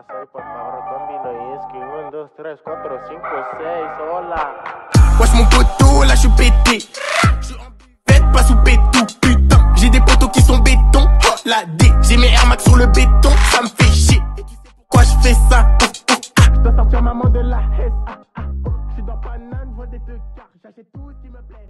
6, por favor, combino Inski. 1, 2, 3, 4, 5, 6, hola. Wesh mon poteau, là je suis pété. Faites pas sous béton, putain. J'ai des poteaux qui sont béton. Oh la D, j'ai mes Air Max sur le béton. Ça me fait chier. Et tu sais pourquoi je fais ça? Je dois sortir maman de la haine. Je suis dans Paname, je vois des deux quarts. J'achète tout ce qui me plaît.